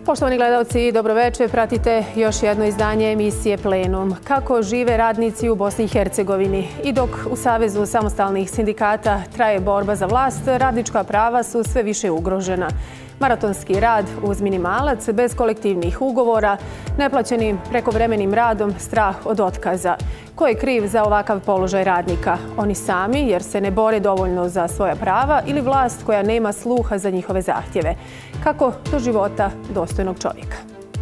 Poštovani gledalci, dobroveče. Pratite još jedno izdanje emisije Plenum. Kako žive radnici u Bosni i Hercegovini? I dok u Savezu samostalnih sindikata traje borba za vlast, radnička prava su sve više ugrožena. Maratonski rad uz minimalac, bez kolektivnih ugovora, neplaćenim prekovremenim radom, strah od otkaza. Ko je kriv za ovakav položaj radnika? Oni sami, jer se ne bore dovoljno za svoja prava, ili vlast koja nema sluha za njihove zahtjeve? Kako do života dostojnog čovjeka?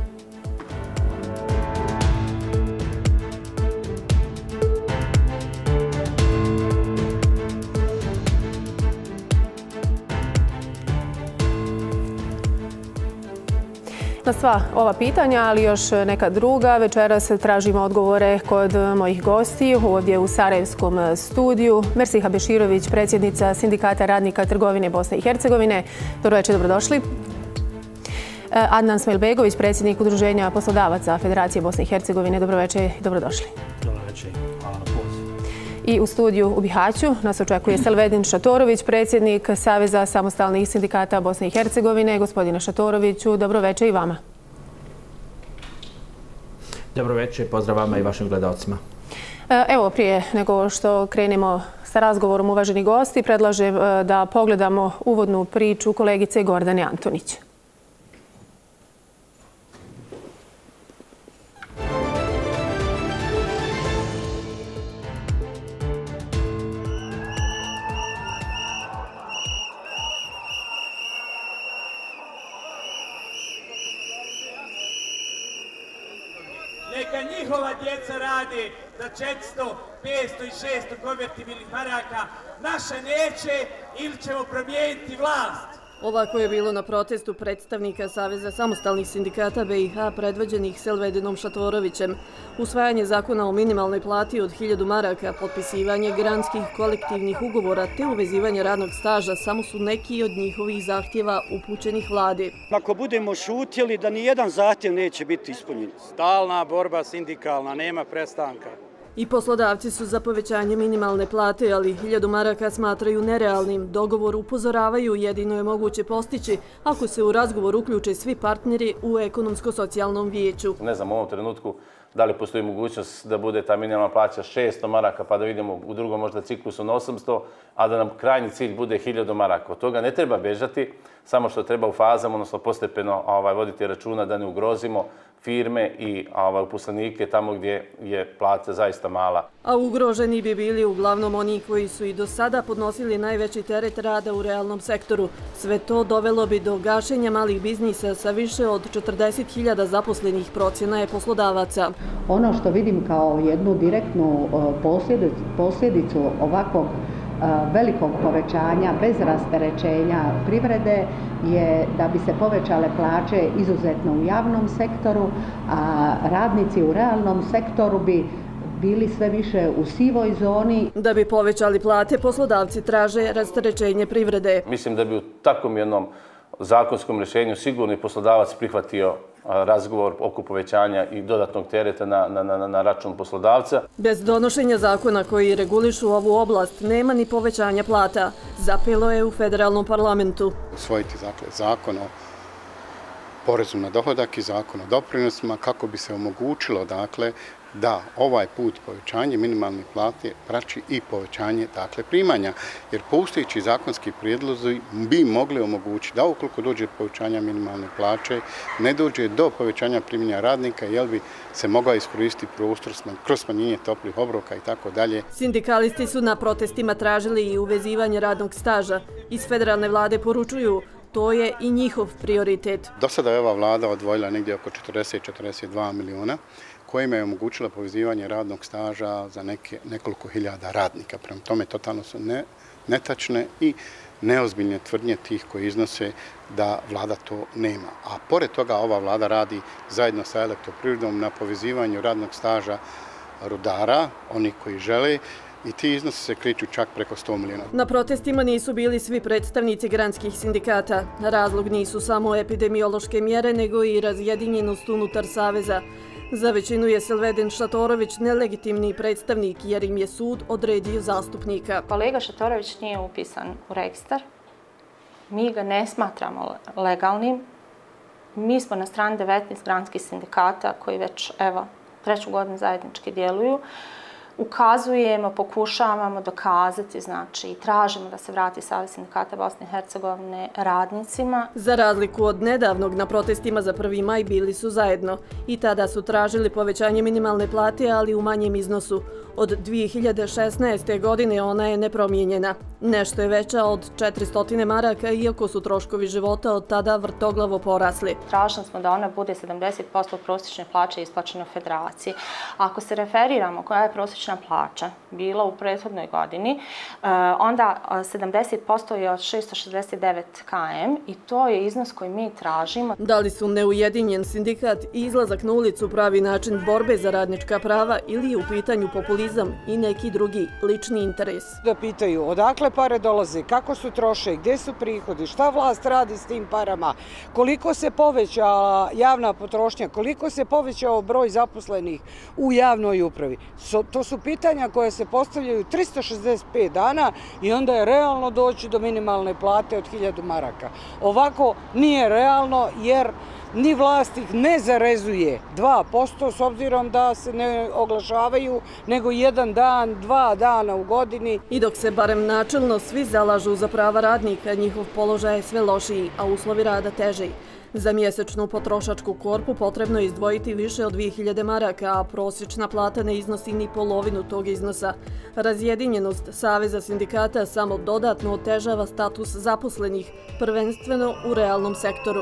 Na sva ova pitanja, ali još neka druga, večeras tražimo odgovore kod mojih gostiju ovdje u Sarajevskom studiju. Mersiha Beširović, predsjednica Sindikata radnika trgovine Bosne i Hercegovine. Dobroveče, dobrodošli. Adnan Smajlbegović, predsjednik Udruženja poslodavaca Federacije Bosne i Hercegovine. Dobroveče, dobrodošli. Dobroveče, hvala na pozivu. I u studiju u Bihaću nas očekuje Selvedin Šatorović, predsjednik Saveza samostalnih sindikata Bosne i Hercegovine. Gospodine Šatoroviću, dobroveče i vama. Dobroveče, pozdrav vama i vašim gledalcima. Evo, prije nego što krenemo sa razgovorom, uvaženi gosti, predlažem da pogledamo uvodnu priču kolegice Gordane Antonić. Neka njihova djeca rade za 400, 500 i 600 konvertibilnih maraka. Naša neće ili ćemo promijeniti vlast. Ovako je bilo na protestu predstavnika Saveza samostalnih sindikata BiH predvođenih Selvedinom Šatorovićem. Usvajanje zakona o minimalnoj plati od 1000 maraka, potpisivanje granskih kolektivnih ugovora te uvezivanje radnog staža samo su neki od njihovih zahtjeva upućenih vladi. Ako budemo šutjeli da ni jedan zahtjev neće biti ispunjen. Stalna borba sindikalna, nema prestanka. I poslodavci su za povećanje minimalne plate, ali 1000 maraka smatraju nerealnim. Dogovor upozoravaju jedino je moguće postići ako se u razgovor uključe svi partneri u ekonomsko-socijalnom vijeću. Ne znam u ovom trenutku da li postoji mogućnost da bude ta minimalna plaća 600 maraka, pa da vidimo u drugom možda ciklusu na 800, a da nam krajnji cilj bude 1000 maraka. Od toga ne treba bežati, samo što treba u fazama, odnosno postepeno voditi računa da ne ugrozimo firme i uposlenike tamo gdje je plata zaista mala. A ugroženi bi bili uglavnom oni koji su i do sada podnosili najveći teret rada u realnom sektoru. Sve to dovelo bi do gašenja malih biznisa sa više od 40.000 zaposlenih, procjena je poslodavaca. Ono što vidim kao jednu direktnu posljedicu ovakvog velikog povećanja bez rasterećenja privrede je da bi se povećale plaće izuzetno u javnom sektoru, a radnici u realnom sektoru bi bili sve više u sivoj zoni. Da bi povećali plate, poslodavci traže rasterećenje privrede. Mislim da bi u takvom jednom zakonskom rješenju sigurno i poslodavac prihvatio razgovor oko povećanja i dodatnog tereta na račun poslodavca. Bez donošenja zakona koji regulišu ovu oblast nema ni povećanja plata, zapelo je u federalnom parlamentu. Usvojiti zakon o porezu na dohodak i zakon o doprinosima kako bi se omogućilo da ovaj put povećanje minimalne plate prati i povećanje primanja. Jer postojeći zakonski prijedlozi bi mogli omogućiti da ukoliko dođe do povećanja minimalne plaće, ne dođe do povećanja primanja radnika, jer bi se mogao iskoristiti prostor kroz smanjenje toplih obroka i tako dalje. Sindikalisti su na protestima tražili i uvezivanje radnog staža. Iz federalne vlade poručuju, to je i njihov prioritet. Do sada je ova vlada odvojila negdje oko 40-42 milijuna kojima je omogućila povezivanje radnog staža za nekoliko hiljada radnika. Prema tome, totalno su netačne i neozbiljne tvrdnje tih koji iznose da vlada to nema. A pored toga ova vlada radi zajedno sa Elektroprivredom na povezivanju radnog staža rudara, oni koji žele, i ti iznosi se kreću čak preko 100 milijuna. Na protestima nisu bili svi predstavnici granskih sindikata. Razlog nisu samo epidemiološke mjere, nego i razjedinjenost unutar Saveza. Za većinu je Selvedin Šatorović nelegitimni predstavnik jer im je sud odredio zastupnika. Kolega Šatorović nije upisan u registar. Mi ga ne smatramo legalnim. Mi smo na strani 19 granskih sindikata koji već, evo, 3. godinu zajednički djeluju. Ukazujemo, pokušavamo dokazati, znači, i tražimo da se vrati Savez sindikata Bosne i Hercegovine radnicima. Za razliku od nedavnog, na protestima za 1. maj bili su zajedno i tada su tražili povećanje minimalne plate, ali u manjem iznosu. Od 2016. godine ona je nepromijenjena. Nešto je veća od 400 maraka, iako su troškovi života od tada vrtoglavo porasli. Tražili smo da ona bude 70% prosječne plaće isplaćene u federaciji. Ako se referiramo koja je prosječna plaća bila u prethodnoj godini, onda 70% je od 669 km i to je iznos koji mi tražimo. Da li su neujedinjen sindikat i izlazak na ulicu pravi način borbe za radnička prava ili je u pitanju populizam i neki drugi lični interes? Da pitaju odakle pare dolaze, kako su troše, gdje su prihodi, šta vlast radi s tim parama, koliko se povećala javna potrošnja, koliko se povećao broj zaposlenih u javnoj upravi. To su pitanja koje se postavljaju 365 dana i onda je realno doći do minimalne plate od 1000 maraka. Ovako nije realno jer ni vlast ih ne zarezuje 2% s obzirom da se ne oglašavaju nego 1 dan, 2 dana u godini. I dok se barem načelno svi zalažu za prava radnika, njihov položaj je sve lošiji, a uslovi rada teži. Za mjesečnu potrošačku korpu potrebno je izdvojiti više od 2000 maraka, a prosječna plata ne iznosi ni polovinu tog iznosa. Razjedinjenost Saveza sindikata samo dodatno otežava status zaposlenih, prvenstveno u realnom sektoru.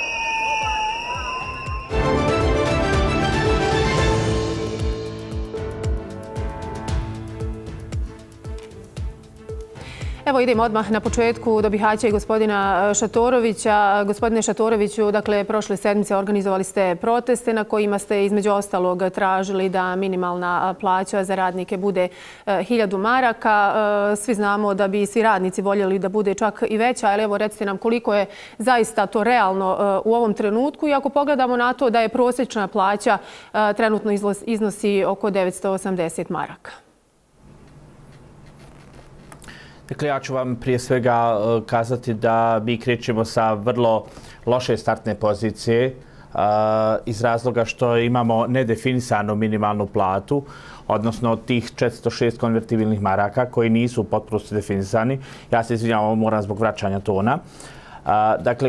Evo idemo odmah na početku do Bihaća i gospodina Šatorovića. Gospodine Šatoroviću, dakle, prošle sedmice organizovali ste proteste na kojima ste između ostalog tražili da minimalna plaća za radnike bude 1000 maraka. Svi znamo da bi svi radnici voljeli da bude čak i veća, ali evo recite nam koliko je zaista to realno u ovom trenutku i ako pogledamo na to da je prosječna plaća trenutno iznosi oko 980 maraka. Dakle, ja ću vam prije svega kazati da mi krećemo sa vrlo loše startne pozicije iz razloga što imamo nedefinisanu minimalnu platu, odnosno tih 406 konvertibilnih maraka koji nisu u potpunosti definisani. Ja se izvinjavam, moram zbog vraćanja tona. Dakle,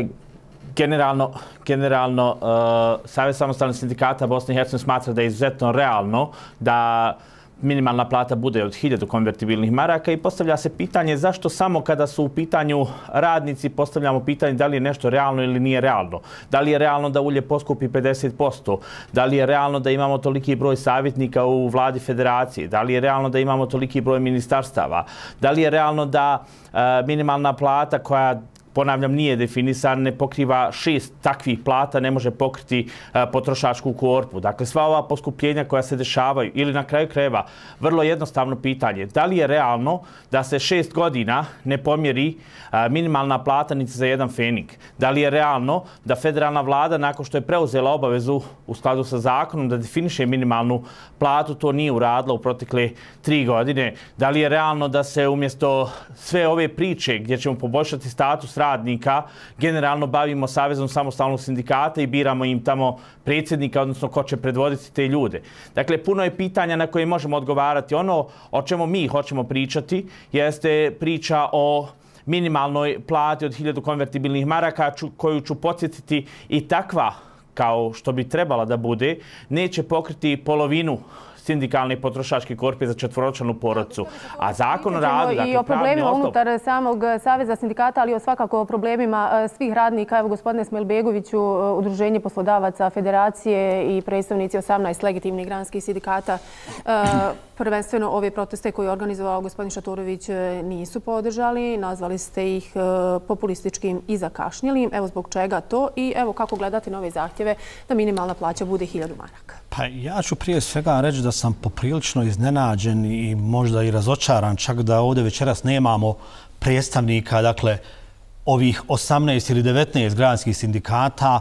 generalno Savez samostalnih sindikata Bosne i Hercegovine smatra da je izuzetno realno da minimalna plata bude od 1000 konvertibilnih maraka i postavlja se pitanje zašto samo kada su u pitanju radnici postavljamo pitanje da li je nešto realno ili nije realno. Da li je realno da ulje poskupi 50%? Da li je realno da imamo toliki broj savjetnika u vladi federacije? Da li je realno da imamo toliki broj ministarstava? Da li je realno da minimalna plata koja, ponavljam, nije definisan, ne pokriva 6 takvih plata, ne može pokriti potrošačku korpu. Dakle, sva ova poskupljenja koja se dešavaju ili na kraju krajeva, vrlo jednostavno pitanje, da li je realno da se 6 godina ne pomjeri minimalna plata niti za jedan fenik? Da li je realno da federalna vlada, nakon što je preuzela obavezu u skladu sa zakonom da definiše minimalnu platu, to nije uradila u protekle 3 godine? Da li je realno da se umjesto sve ove priče gdje ćemo poboljšati status radnika, generalno bavimo Savezom samostalnog sindikata i biramo im tamo predsjednika, odnosno ko će predvoditi te ljude? Dakle, puno je pitanja na koje možemo odgovarati. Ono o čemu mi hoćemo pričati jeste priča o minimalnoj plati od 1000 konvertibilnih maraka, koju ću podsjetiti i takva kao što bi trebala da bude, neće pokriti polovinu sindikalne potrošačke korpe za 4-članu porodicu. A zakon o radu, dakle, i o problemima unutar samog Saveza sindikata, ali o svakako o problemima svih radnika. Evo, gospodine Smailbegoviću, Udruženje poslodavaca Federacije i predstavnici 18 legitimnih granskih sindikata prvenstveno ove proteste koje je organizovao gospodin Šatorović nisu podržali. Nazvali ste ih populističkim i zakašnjelim. Evo zbog čega to i evo kako gledate na ove zahtjeve da minimalna plaća bude 1000 maraka. Pa ja ću prije svega reći da sam poprilično iznenađen i možda i razočaran čak da ovdje večeras nemamo predstavnika, dakle, ovih 18 ili 19 granskih sindikata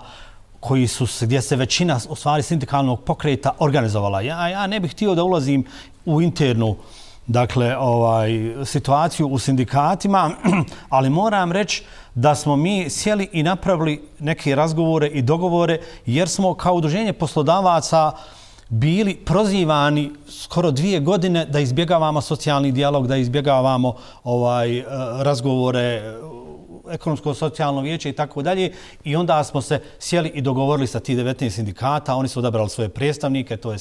gdje se većina u stvari sindikalnog pokreta organizovala. Ja ne bih htio da ulazim u internu dakle, situaciju u sindikatima, ali moram reći da smo mi sjeli i napravili neke razgovore i dogovore, jer smo kao udruženje poslodavaca bili prozivani skoro 2 godine da izbjegavamo socijalni dijalog, da izbjegavamo razgovore ekonomsko-socijalno vijeće i tako dalje. I onda smo se sjeli i dogovorili sa tih 19 sindikata. Oni su odabrali svoje predstavnike, to je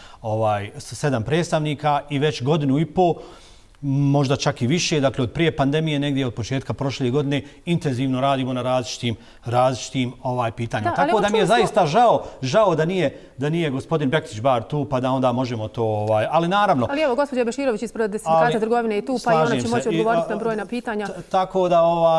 7 predstavnika i već 1,5 godinu, možda čak i više, dakle od prije pandemije, negdje od početka prošle godine, intenzivno radimo na različitim pitanjima. Tako da mi je zaista žao da nije gospodin Bektić bar tu, pa da onda možemo to, ali naravno... Ali evo, gospođa Beširović ispred sindikata trgovine je tu, pa i ona će moći odgovoriti na brojna pitanja. Tako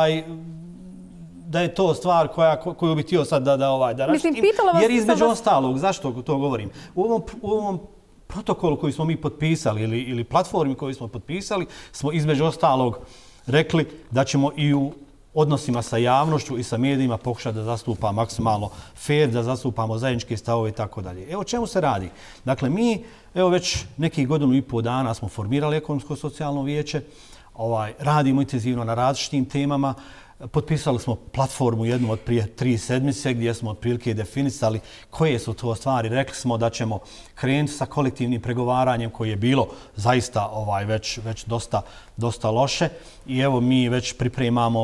da je to stvar koju bih htio sad da raštim. Jer između ostalog, zašto to govorim? U ovom protokolu koji smo mi potpisali ili platformi koju smo potpisali, smo između ostalog rekli da ćemo i u odnosima sa javnošću i sa medijima pokušati da zastupa maksimalno fair, da zastupamo zajedničke stavove i tako dalje. Evo čemu se radi. Dakle, mi već nekih 1,5 godina dana smo formirali ekonomsko-socijalno vijeće, radimo intenzivno na različitim temama. Potpisali smo platformu jednu od prije 3 sedmice gdje smo otprilike definisali koje su to stvari. Rekli smo da ćemo krenuti sa kolektivnim pregovaranjem koje je bilo zaista već dosta loše. I evo mi već pripremamo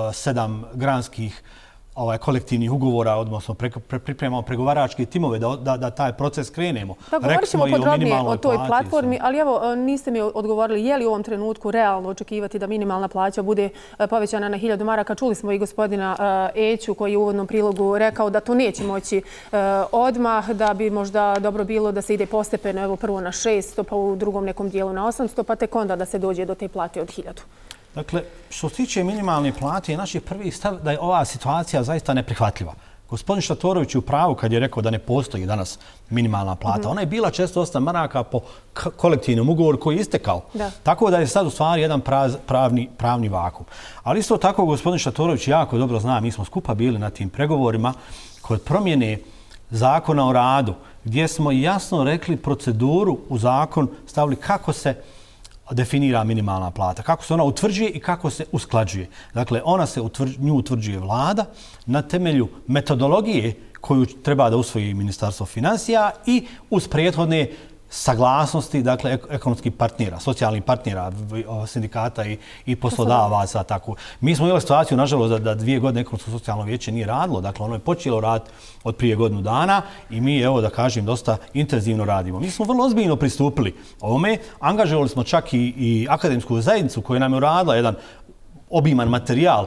7 granskih kolektivnih ugovora, odnosno pripremamo pregovaračke timove da taj proces krenemo. Govorit ćemo podrobnije o toj platformi, ali evo niste mi odgovorili je li u ovom trenutku realno očekivati da minimalna plaća bude povećana na 1000 maraka. Čuli smo i gospodina Eću koji je u uvodnom prilogu rekao da to neće moći odmah, da bi možda dobro bilo da se ide postepeno, evo prvo na 600, pa u drugom nekom dijelu na 800, pa tek onda da se dođe do te plate od 1000. Dakle, što se tiče minimalne plate, naš je prvi stav da je ova situacija zaista neprihvatljiva. Gospodin Šatorović je u pravu kad je rekao da ne postoji danas minimalna plata. Ona je bila 408 maraka po kolektivnom ugovoru koji je istekao. Tako da je sad u stvari jedan pravni vakum. Ali isto tako gospodin Šatorović jako dobro zna, mi smo skupa bili na tim pregovorima kod promjene zakona o radu, gdje smo jasno rekli proceduru u zakon, stavili kako se definira minimalna plata, kako se ona utvrđuje i kako se usklađuje. Dakle, nju utvrđuje vlada na temelju metodologije koju treba da usvoji Ministarstvo financija i uz prethodne saglasnosti, dakle, ekonomskih partnera, socijalnih partnera, sindikata i poslodavaca. Mi smo imali situaciju, nažalost, da 2 godine ekonomsko-socijalno vijeće nije radilo. Dakle, ono je počelo raditi od prije 1 godinu dana i mi, evo da kažem, dosta intenzivno radimo. Mi smo vrlo ozbiljno pristupili ovome. Angažovali smo čak i akademsku zajednicu koja nam je uradila jedan obiman materijal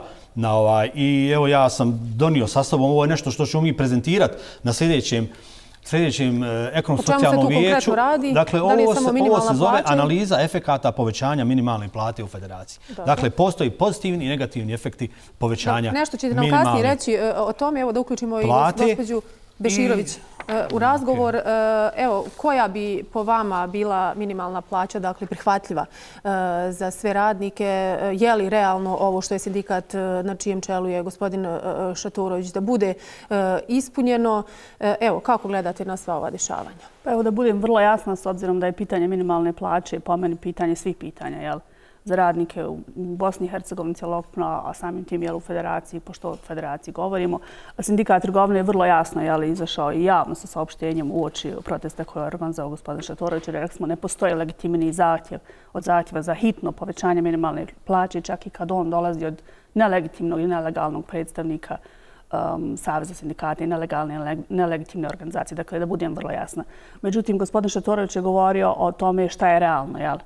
i evo ja sam donio sa sobom, ovo je nešto što ćemo mi prezentirati na sljedećem ekonomsko-socijalnom vijeću. Dakle, ovo se zove analiza efekata povećanja minimalne plate u federaciji. Dakle, postoji pozitivni i negativni efekti povećanja minimalne plate. Nešto ćete nam kasnije reći o tome, evo da uključimo i gospođu Beširović u razgovor. Evo, koja bi po vama bila minimalna plaća, dakle, prihvatljiva za sve radnike? Je li realno ovo što je sindikat na čijem čelu je gospodin Šatorović da bude ispunjeno? Evo, kako gledate na sva ova dešavanja? Pa evo da budem vrlo jasna, s obzirom da je pitanje minimalne plaće po meni pitanje svih pitanja, jel? Za radnike u Bosni i Hercegovini cjelokupno, a samim tim u federaciji, pošto o federaciji govorimo. Sindikat trgovine je vrlo jasno izašao i javno sa saopštenjem uoči protesta koje je organizovao gospodin Šatorović. Rekli smo ne postoji legitimni zahtjev od zahtjeva za hitno povećanje minimalne plaće, čak i kad on dolazi od nelegitimnog i nelegalnog predstavnika Saveza sindikata i nelegitimne organizacije. Dakle, da budem vrlo jasna. Međutim, gospodin Šatorović je govorio o tome šta je realno, jel?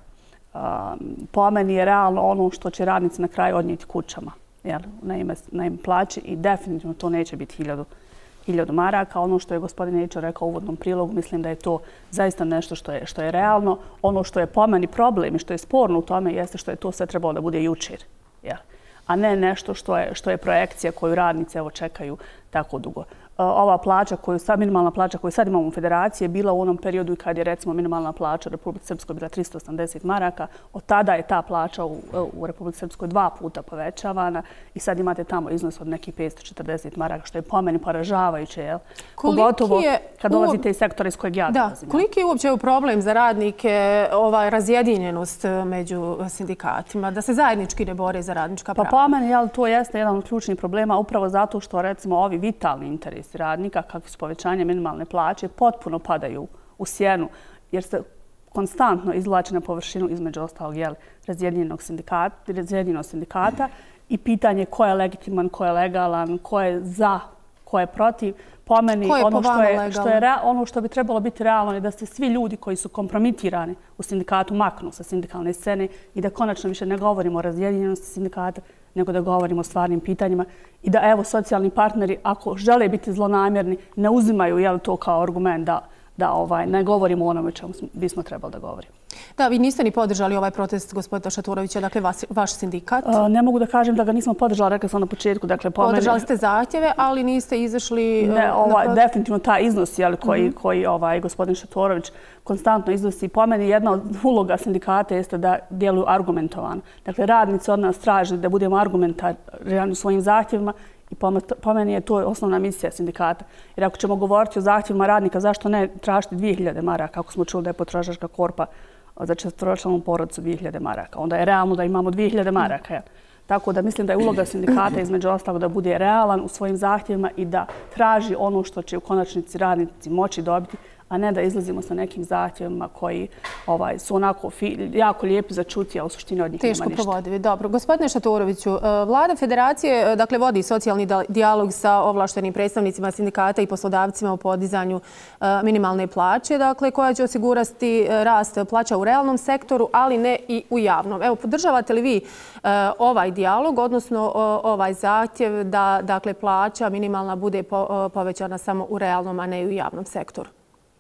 Po meni je realno ono što će radnici na kraju odnijeti kućama na ime plaće i definitivno to neće biti 1000 maraka. Ono što je gospodin Ečo rekao u uvodnom prilogu, mislim da je to zaista nešto što je realno. Ono što je po meni problem i što je sporno u tome jeste što je to sve trebalo da bude jučer, a ne nešto što je projekcija koju radnice čekaju tako dugo. ova plaća, minimalna plaća koju sad imamo u federaciji je bila u onom periodu kad je recimo minimalna plaća u Republici Srpskoj bila 380 maraka. Od tada je ta plaća u Republici Srpskoj 2 puta povećavana i sad imate tamo iznos od nekih 540 maraka, što je po meni poražavajuće. Pogotovo kad dolazite iz sektora iz kojeg ja dolazim. Koliki je uopće problem za radnike razjedinjenost među sindikatima, da se zajednički ne bore za radnička prava? Pa po meni to jeste jedan od ključnih problema upravo zato što recimo ovi vitalni interesi radnika, kakvi su povećanje minimalne plaće, potpuno padaju u sjenu jer se konstantno izvlači na površinu između ostalog razjedinjenost sindikata i pitanje ko je legitiman, ko je legalan, ko je za, ko je protiv. Po meni ono što bi trebalo biti realno je da se svi ljudi koji su kompromitirani u sindikatu maknu sa sindikalne scene i da konačno više ne govorimo o razjedinjenosti sindikata, nego da govorimo o stvarnim pitanjima i da evo socijalni partneri ako žele biti zlonamjerni ne uzimaju to kao argument da ne govorimo o onome čemu bismo trebali da govorimo. Da, vi niste ni podržali ovaj protest gospodina Šatorovića, dakle vaš sindikat. Ne mogu da kažem da ga nismo podržali, rekla sam na početku. Podržali ste zahtjeve, ali niste izašli... Definitivno taj iznos koji gospodin Šatorović konstantno iznosi. Po meni jedna od uloga sindikata jeste da djeluju argumentovano. Dakle, radnici od nas traže da budemo argumentarni u svojim zahtjevima i po meni je to osnovna misija sindikata. Jer ako ćemo govoriti o zahtjevima radnika, zašto ne tražiti 2000 maraka, ako smo čuli da je potrošačka korpa za četvoročlanu porodicu 2000 maraka. Onda je realno da imamo 2000 maraka. Tako da mislim da je uloga sindikata između ostalog da bude realan u svojim zahtjevima i da traži ono što će u konačnici radnici moći dobiti, a ne da izlazimo sa nekim zahtjevima koji su onako jako lijepi za čuti, a u suštini od njih nema ništa. Teško provodivi. Dobro. Gospodine Šatoroviću, Vlada Federacije vodi socijalni dijalog sa ovlaštenim predstavnicima sindikata i poslodavcima u podizanju minimalne plaće, koja će osigurati rast plaća u realnom sektoru, ali ne i u javnom. Evo, podržavate li vi ovaj dijalog, odnosno ovaj zahtjev da plaća minimalna bude povećana samo u realnom, a ne i u javnom sektoru?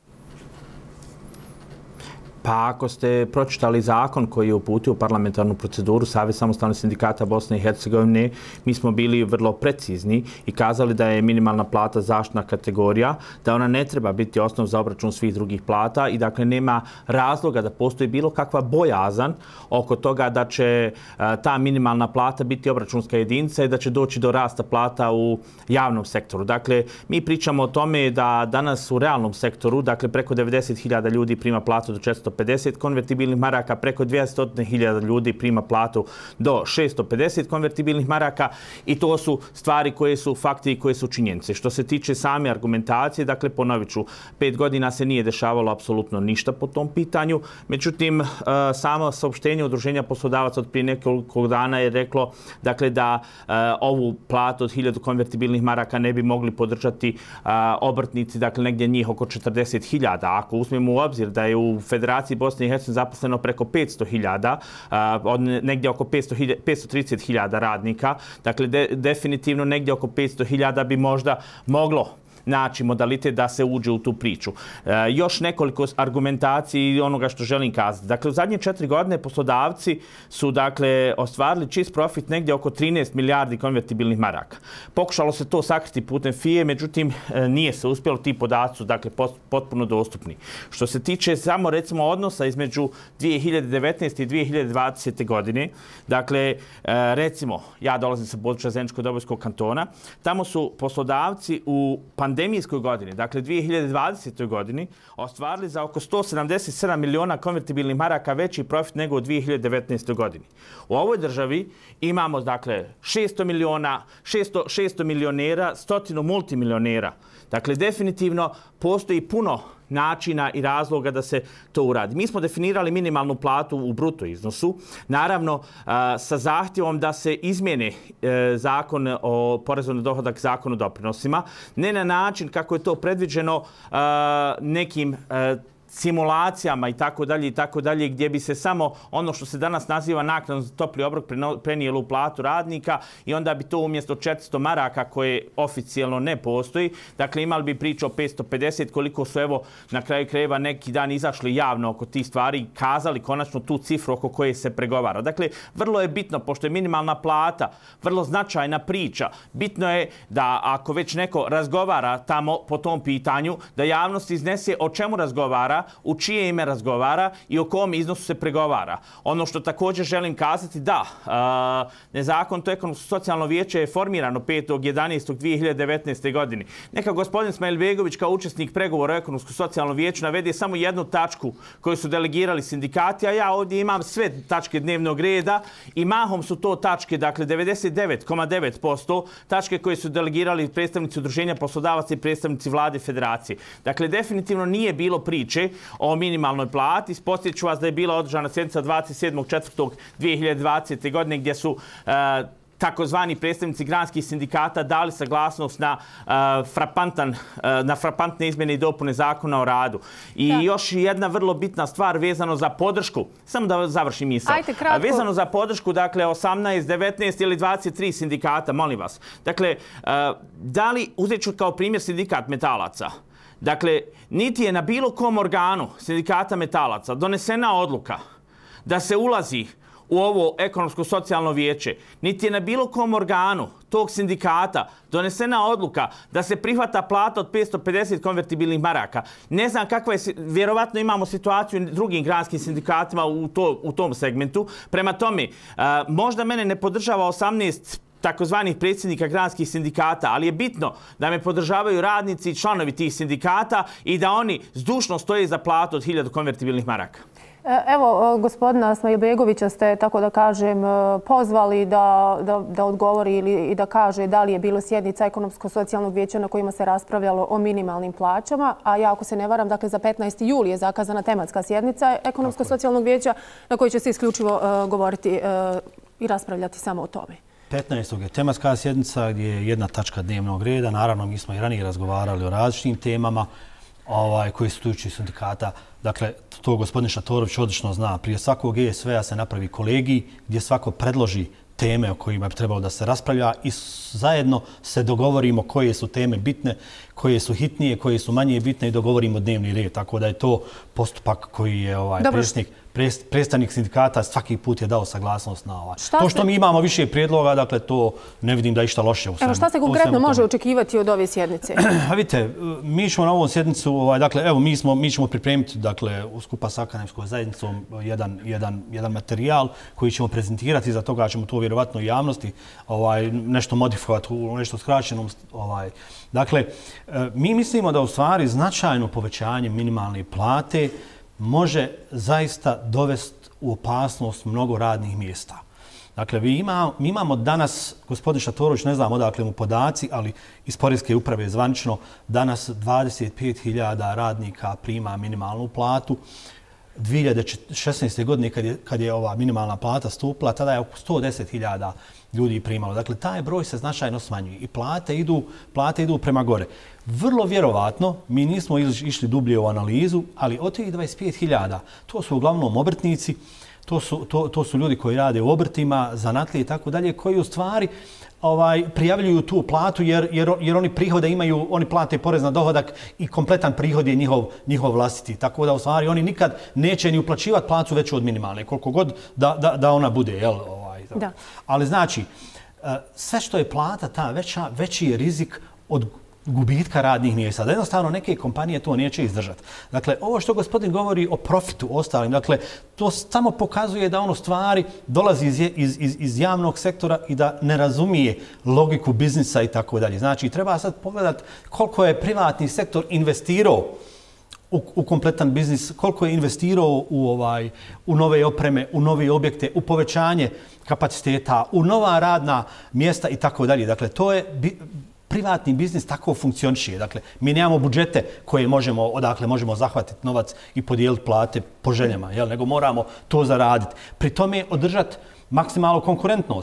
Pa ako ste pročitali zakon koji je uputio u parlamentarnu proceduru Savez samostalnih sindikata Bosne i Hercegovine, mi smo bili vrlo precizni i kazali da je minimalna plata zaštitna kategorija, da ona ne treba biti osnov za obračun svih drugih plata i dakle nema razloga da postoji bilo kakva bojazan oko toga da će ta minimalna plata biti obračunska jedinica i da će doći do rasta plata u javnom sektoru. Dakle, mi pričamo o tome da danas u realnom sektoru, dakle preko 90.000 ljudi prima platu do 450 konvertibilnih maraka, preko 200.000 ljudi prima platu do 650 konvertibilnih maraka i to su stvari koje su fakti i koje su činjenice. Što se tiče same argumentacije, dakle ponovit ću, 5 godina se nije dešavalo apsolutno ništa po tom pitanju. Međutim, samo saopštenje Udruženja poslodavaca od prije nekoliko dana je reklo dakle, da ovu platu od 1000 konvertibilnih maraka ne bi mogli podržati obrtnici, dakle negdje njih oko 40.000. Ako uzmemo u obzir da je u Federaciji Bosne i Hercegovine zaposleno preko 500.000, negdje oko 530.000 radnika. Dakle, definitivno negdje oko 500.000 bi možda moglo naći modalitet da se uđe u tu priču. Još nekoliko argumentacije i onoga što želim kazati. Dakle, u zadnje 4 godine poslodavci su ostvarili čist profit negdje oko 13 milijardi konvertibilnih maraka. Pokušalo se to sakriti putem FIE, međutim nije se uspjelo, ti podaci su potpuno dostupni. Što se tiče samo recimo odnosa između 2019. i 2020. godine, dakle recimo ja dolazim sa područja Zeničko-Dobojskog kantona, tamo su poslodavci u pandemijskoj godini, dakle 2020. godini, ostvarili za oko 177 miliona konvertibilnih maraka veći profit nego u 2019. godini. U ovoj državi imamo dakle 600 milionera, 100 multimilionera. Dakle, definitivno postoji puno načina i razloga da se to uradi. Mi smo definirali minimalnu platu u bruto iznosu, naravno sa zahtjevom da se izmijene zakon o porezu na dohodak, zakon o doprinosima, ne na način kako je to predviđeno nekim simulacijama i tako dalje, gdje bi se samo ono što se danas naziva naknadom za topli obrok prenijelo u platu radnika i onda bi to umjesto 400 maraka koje oficijalno ne postoji, dakle imali bi priču o 550, koliko su evo na kraju krajeva neki dan izašli javno oko tih stvari i kazali konačno tu cifru oko koje se pregovara. Dakle, vrlo je bitno, pošto je minimalna plata vrlo značajna priča, bitno je da ako već neko razgovara tamo po tom pitanju, da javnost iznese o čemu razgovara, u čije ime razgovara i o kom iznosu se pregovara. Ono što također želim kazati, da, nezakonito ekonomsko-socijalno vijeće je formirano 5.11.2019. godine. Neka gospodin Smailjbegović kao učesnik pregovora o ekonomsko-socijalnom vijeću navede samo jednu tačku koju su delegirali sindikati, a ja ovdje imam sve tačke dnevnog reda i mahom su to tačke, dakle 99,9% tačke koje su delegirali predstavnici udruženja poslodavaca i predstavnici vlade federacije. Dakle, definitivno nije bilo priče o minimalnoj plati. Podsjeću vas da je bila održana sjednica 27.4.2020. godine gdje su takozvani predstavnici granskih sindikata dali saglasnost na frapantne izmjene i dopune zakona o radu. I još jedna vrlo bitna stvar vezano za podršku. Samo da završim misao. Vezano za podršku, dakle, 18, 19 ili 23 sindikata, molim vas. Dakle, da li, uzet ću kao primjer sindikat metalaca, dakle, niti je na bilo kom organu sindikata metalaca donesena odluka da se ulazi u ovo ekonomsko-socijalno vijeće, niti je na bilo kom organu tog sindikata donesena odluka da se prihvata plata od 550 konvertibilnih maraka. Ne znam kakva je, vjerovatno imamo situaciju u drugim granskim sindikatima u tom segmentu. Prema tome, možda mene ne podržava 18 takozvanih predsjednika granskih sindikata, ali je bitno da me podržavaju radnici i članovi tih sindikata i da oni zdušno stoje za platu od 1000 konvertibilnih maraka. Evo, gospodina Smailjbegovića ste, tako da kažem, pozvali da odgovori i da kaže da li je bilo sjednica ekonomsko-socijalnog vijeća na kojima se raspravljalo o minimalnim plaćama, a ja, ako se ne varam, dakle za 15. juli je zakazana tematska sjednica ekonomsko-socijalnog vijeća na kojoj će se isključivo govoriti i raspravljati samo o tome. 15. je tematska sjednica gdje je jedna tačka dnevnog reda. Naravno, mi smo i ranije razgovarali o različitim temama koji su tujući sindikata. Dakle, to gospodin Šatorović odlično zna. Prije svakog ESV-a se napravi kolegij gdje svako predloži teme o kojima bi trebalo da se raspravlja i zajedno se dogovorimo koje su teme bitne, koje su hitnije, koje su manje bitne i dogovorimo dnevni red. Tako da je to postupak koji je predstavnik sindikata svaki put je dao saglasnost na ovaj. To što mi imamo više prijedloga, dakle, to ne vidim da je išta loše u svemu. Evo, šta se konkretno može očekivati od ove sjednice? Vidite, mi ćemo na ovom sjednicu, dakle, evo, mi ćemo pripremiti, dakle, skupa sa akademskom zajednicom jedan materijal koji ćemo prezentirati, za toga ćemo to vjerovatno i javnosti nešto modifikovati u nešto skraćenom. Dakle, mi mislimo da u stvari značajno povećanje minimalne plate može zaista dovesti u opasnost mnogo radnih mjesta. Dakle, mi imamo danas, gospodin Šatorović, ne znam odakle mu podaci, ali iz Poreske uprave zvanično, danas 25.000 radnika prima minimalnu platu. 2016. godine kad je ova minimalna plata stupila, tada je oko 110.000 ljudi primalo. Dakle, taj broj se značajno smanjuje i plate idu prema gore. Vrlo vjerovatno, mi nismo išli dublje u analizu, ali od tih 25.000, to su uglavnom obrtnici, to su ljudi koji rade u obrtima, zanatlije i tako dalje, koji u stvari prijavljuju tu platu jer oni prihode imaju, oni plate porez na dohodak i kompletan prihod je njihov vlastiti. Tako da u stvari oni nikad neće ni uplaćivati plaću veću od minimalne, koliko god da ona bude. Ali znači, sve što je plata ta veća, veći je rizik od gubitka radnih mjesta. Da jednostavno neke kompanije to neće izdržati. Dakle, ovo što gospodin govori o profitu ostalim, dakle, to samo pokazuje da ono stvari dolazi iz javnog sektora i da ne razumije logiku biznisa i tako dalje. Znači, treba sad pogledati koliko je privatni sektor investirao u kompletan biznis, koliko je investirao u nove opreme, u nove objekte, u povećanje kapaciteta, u nova radna mjesta i tako dalje. Dakle, to je privatni biznis tako funkcioniše. Dakle, mi nemamo budžete odakle možemo zahvatiti novac i podijeliti plate po željama, nego moramo to zaraditi. Pri tome održati maksimalnu konkurentnost.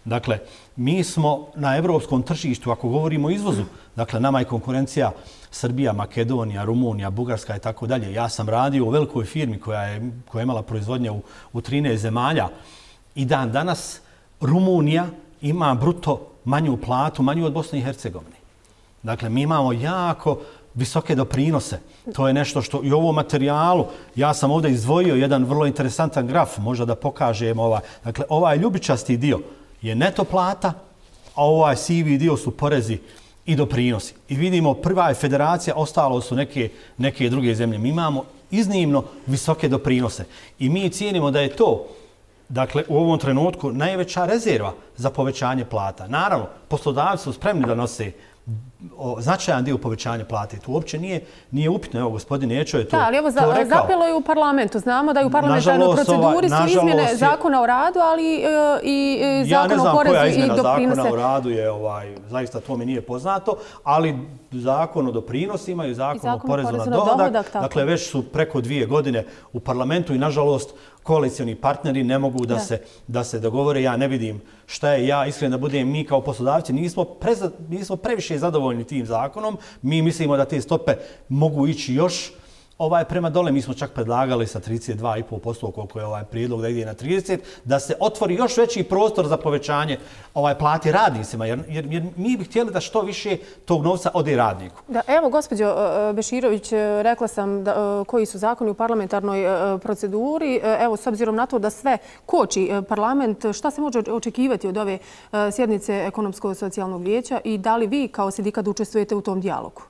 Dakle, mi smo na evropskom tržištu, ako govorimo o izvozu, dakle, nama je konkurencija Srbija, Makedonija, Rumunija, Bugarska i tako dalje. Ja sam radio u velikoj firmi koja je imala proizvodnje u 13 zemalja i dan danas Rumunija ima bruto manju platu, manju od Bosne i Hercegovine. Dakle, mi imamo jako visoke doprinose. To je nešto što i u ovom materijalu, ja sam ovdje izdvojio jedan vrlo interesantan graf, možda da pokažem Dakle, ovaj ljubičasti dio je neto plata, a ovaj sivi dio su porezi i doprinosi. I vidimo, prva je federacija, ostalo su neke druge zemlje. Mi imamo iznimno visoke doprinose. I mi cijenimo da je to, dakle, u ovom trenutku najveća rezerva za povećanje plata. Naravno, poslodavci su spremni da nose značajan dio povećanja plate. Tu uopće nije upitno. Evo, gospodin Ečo je to rekao. Da, ali evo, zapelo je u parlamentu. Znamo da je u parlamentarnoj proceduri su izmjene zakona o radu, ali i zakon o porezu i doprinose. Ja ne znam koja izmjena zakona o radu je, zaista to mi nije poznato, ali zakon o doprinosima i zakon o porezu na dohodak, dakle, već su preko 2 godine u parlamentu i, nažalost, koalicioni partneri ne mogu da se dogovore. Ja ne vidim šta je, ja iskreno da budem, mi kao poslodavci nismo previše zadovoljni tim zakonom. Mi mislimo da te stope mogu ići još prema dole. Mi smo čak predlagali sa 32,5%, koliko je ovaj prijedlog da ide na 30%, da se otvori još veći prostor za povećanje plate radnicima, jer mi bi htjeli da što više tog novca ode radniku. Da, evo, gospođo Beširović, rekla sam koji su zakoni u parlamentarnoj proceduri. Evo, s obzirom na to da sve koči parlament, šta se može očekivati od ove sjednice Ekonomsko-socijalnog vijeća i da li vi kao sindikat učestvujete u tom dijalogu?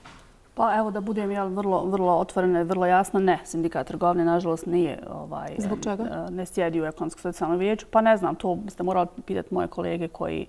Pa evo da budem vrlo otvorena i vrlo jasna, ne, sindikat trgovine nažalost nije Zbog čega? Ne sjedi u Ekonomsko-socijalnom vijeću. Pa ne znam, to biste morali pitati moje kolege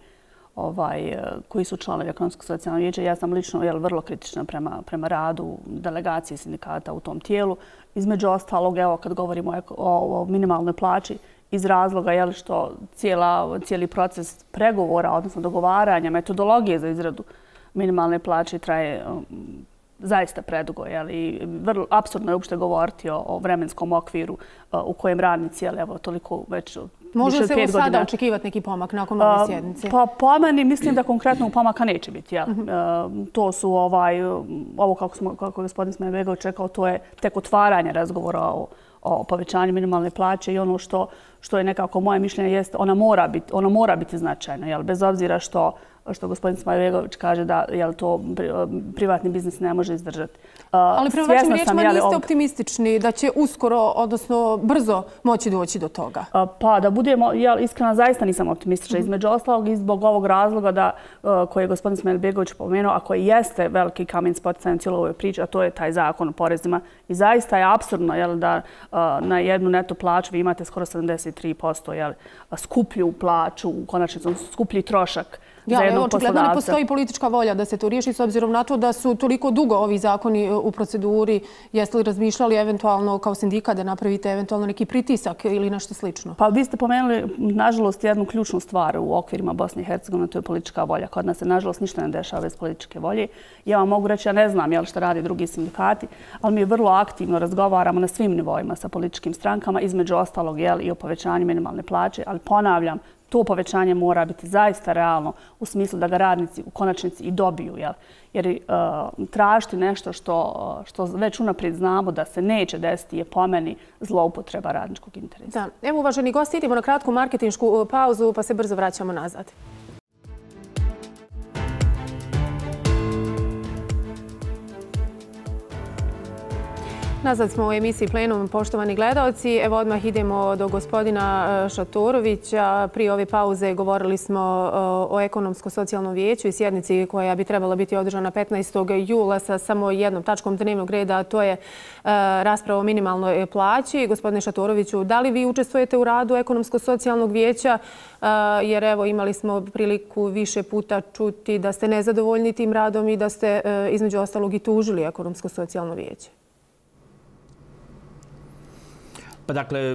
koji su članovi Ekonomsko-socijalnog vijeća. Ja sam lično vrlo kritična prema radu delegacije sindikata u tom tijelu. Između ostalog, evo kad govorimo o minimalnoj plaći, iz razloga što cijeli proces pregovora, odnosno dogovaranja, metodologije za izradu minimalne plaće traje zaista predugo. I vrlo apsurdno je uopšte govoriti o vremenskom okviru u kojem radnici, evo, toliko već može se sada očekivati neki pomak nakon ove sjednice? Pa po meni mislim da konkretnog pomaka neće biti. To su ovo kako je gospodin Smajbegović rekao, to je tek otvaranje razgovora o povećanju minimalne plaće i ono što je nekako moje mišljenje jeste ona mora biti značajna, bez obzira što gospodin Smajbegović kaže da to privatni biznis ne može izdržati. Ali prema vašim riječima niste optimistični da će uskoro, odnosno brzo moći doći do toga? Pa da budemo, iskreno zaista nisam optimistična. Između ostalog i zbog ovog razloga koji je gospodin Smajbegović pomenuo, a koji jeste veliki kamen spoticaja cijelo ovoj priči, a to je taj zakon o porezima. I zaista je apsurdno da na jednu neto plaću vi imate skoro 73% skuplju plaću, u konačnici skuplji trošak za jednog poslodavca. Očigledno ne postoji politička volja da se to riješi s obzirom na to da su toliko dugo ovi zakoni u proceduri. Jeste li razmišljali eventualno kao sindikat da napravite eventualno neki pritisak ili nešto slično? Pa vi ste pomenuli, nažalost, jednu ključnu stvar u okvirima Bosne i Hercegovine, to je politička volja. Kod nas se, nažalost, ništa ne dešava bez političke volje. Ja vam mogu reći, ja ne znam šta radi drugi sindikati, ali mi vrlo aktivno razgovaramo na svim nivoima sa političkim strankama, između ostalog i o povećanju minimalne plaće, ali ponavljam, to povećanje mora biti zaista realno u smislu da ga radnici u konačnici i dobiju. Jer tražiti nešto što već unaprijed znamo da se neće desiti je po meni zloupotreba radničkog interesa. Da. Evo, uvaženi gosti, idemo na kratku marketinšku pauzu pa se brzo vraćamo nazad. Nazad smo u emisiji Plenum, poštovani gledalci. Evo odmah idemo do gospodina Šatorovića. Prije ove pauze govorili smo o Ekonomsko-socijalnom vijeću i sjednici koja bi trebala biti održana 15. jula sa samo jednom tačkom dnevnog reda, a to je rasprava o minimalnoj plaći. Gospodine Šatoroviću, da li vi učestvujete u radu Ekonomsko-socijalnog vijeća? Jer evo imali smo priliku više puta čuti da ste nezadovoljni tim radom i da ste između ostalog i tužili Ekonomsko-socijalno vijeće. Pa dakle,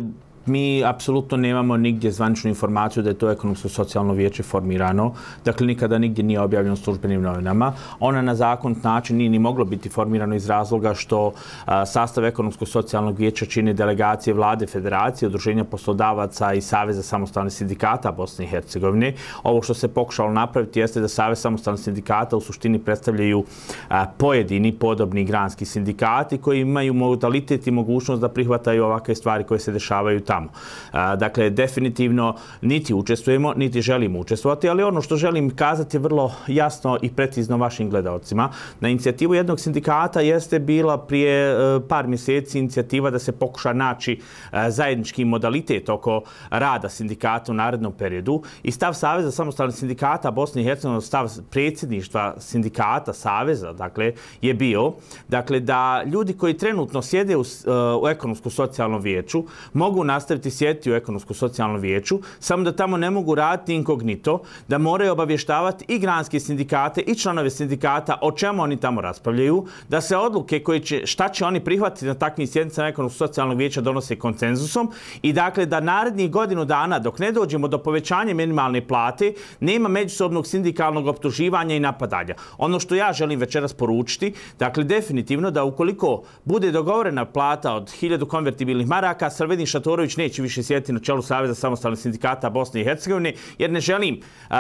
Mi apsolutno nemamo nigdje zvaničnu informaciju da je to ekonomsko-socijalno vijeće formirano. Dakle, nikada nigdje nije objavljeno u službenim novinama. Ona na zakonit način nije ni moglo biti formirano iz razloga što sastav ekonomsko-socijalnog vijeća čine delegacije Vlade Federacije, Udruženja poslodavaca i Saveza samostalnih sindikata Bosne i Hercegovine. Ovo što se pokušalo napraviti jeste da Savez samostalnih sindikata u suštini predstavljaju pojedini podobni granski sindikati koji imaju modalitet i mogućnost da prihvataju ovakve stvari koje se dešavaju tamo. Dakle, definitivno niti učestvujemo, niti želimo učestvovati, ali ono što želim kazati vrlo jasno i precizno vašim gledalcima. Na inicijativu jednog sindikata jeste bila prije par mjeseci inicijativa da se pokuša naći zajednički modalitet oko rada sindikata u narednom periodu i stav Saveza samostalnih sindikata Bosne i Hercegovine, stav predsjedništva sindikata Saveza, dakle, je bio da ljudi koji trenutno sjede u ekonomsko-socijalnom vijeću mogu nastaviti sjediti u ekonomsko-socijalnom vijeću, samo da tamo ne mogu raditi inkognito, da moraju obavještavati i granske sindikate i članove sindikata o čemu oni tamo raspravljaju, da se odluke šta će oni prihvatiti na takvim sjednicama ekonomsko-socijalnog vijeća donose konsenzusom i dakle da narednih godinu dana dok ne dođemo do povećanja minimalne plate nema međusobnog sindikalnog optuživanja i napadanja. Ono što ja želim večeras poručiti, dakle definitivno da ukoliko bude dogovorena plata od 1000 konvertibilnih maraka, Srvedin Šatorović neće više sjediti na čelu Saveza samostalnih sindikata Bosne i Hercegovine, jer ne želim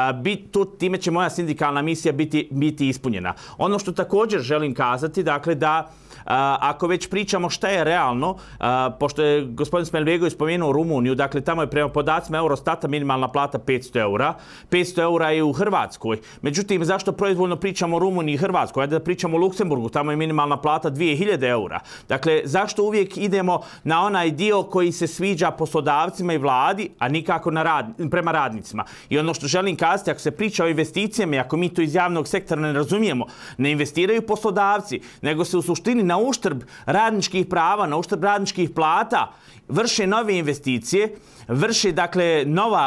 time će moja sindikalna misija biti ispunjena. Ono što također želim kazati, dakle da ako već pričamo šta je realno, pošto je gospodin Smelbegović spomenuo Rumuniju, dakle tamo je prema podacima Eurostata minimalna plata 500 eura. 500 eura je u Hrvatskoj. Međutim, zašto proizvoljno pričamo o Rumuniji i Hrvatskoj? Ajde da pričamo o Luksemburgu, tamo je minimalna plata 2000 eura. Dakle, zašto uvijek idemo na onaj dio koji se sviđa poslodavcima i vladi, a nikako prema radnicima? I ono što želim kazati, ako se priča o investicijama i ako mi to iz javnog sektora ne razumijemo, ne investiraju poslodavci, nego se u suštini na uštrb radničkih prava, na uštrb radničkih plata vrše nove investicije, vrše dakle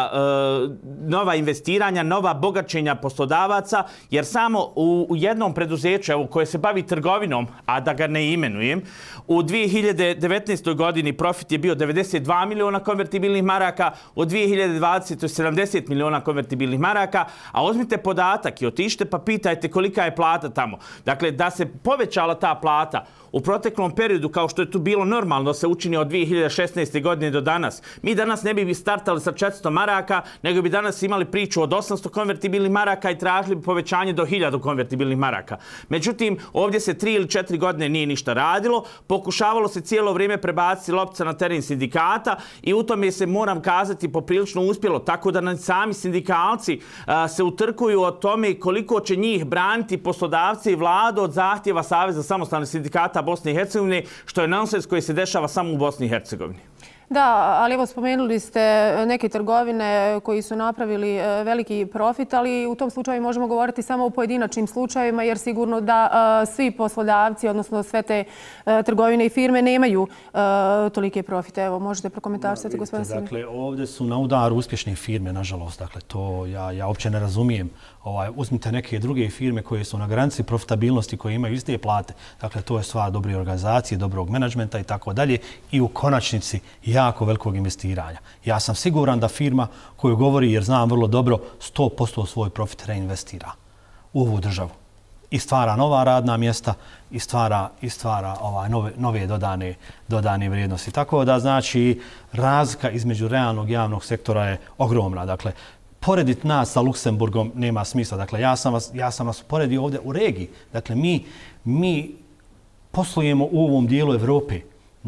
nova investiranja, nova bogaćenja poslodavaca, jer samo u jednom preduzeću koje se bavi trgovinom, a da ga ne imenujem, u 2019. godini profit je bio 92 miliona konvertibilnih maraka, u 2020. 70 miliona konvertibilnih maraka, a uzmite podatak i otišite pa pitajte kolika je plata tamo. Dakle, da se povećala ta plata u proteklom periodu, kao što je tu bilo normalno da se učini od 2016. godine do danas, mi danas ne bi startali sa 400 maraka, nego bi danas imali priču od 800 konvertibilnih maraka i tražili bi povećanje do 1000 konvertibilnih maraka. Međutim, ovdje se 3 ili 4 godine nije ništa radilo, pokušavalo se cijelo vrijeme prebaciti loptica na teren sindikata i u tome se, moram kazati, poprilično uspjelo, tako da sami sindikalci se utrkuju o tome koliko će njih braniti poslodavci i vladu od zahtjeva Saveza samostalnih sindikata Bosne i Hercegovine, što je nonsens koji se dešava samo u Bosni i Hercegovini. Da, ali evo spomenuli ste neke trgovine koji su napravili veliki profit, ali u tom slučaju možemo govoriti samo o pojedinačnim slučajevima, jer sigurno da svi poslodavci, odnosno sve te trgovine i firme nemaju tolike profite. Evo, možete prokomentarisati, gospodine Sredić. Dakle, ovdje su na udaru uspješne firme, nažalost. Dakle, to ja uopće ne razumijem. Uzmite neke druge firme koje su na granici profitabilnosti, koje imaju iste plate. Dakle, to je stvar dobre organizacije, dobrog menadžmenta i tako dalje. I u konačnici jako velikog investiranja. Ja sam siguran da firma koju govori, jer znam vrlo dobro, 100% svoj profit reinvestira u ovu državu. I stvara nova radna mjesta i stvara nove dodane vrijednosti. Tako da, znači, razlika između realnog i javnog sektora je ogromna. Dakle, porediti nas sa Luksemburgom nema smisla. Dakle, ja sam vas poredio ovdje u regiji. Dakle, mi poslujemo u ovom dijelu Evrope.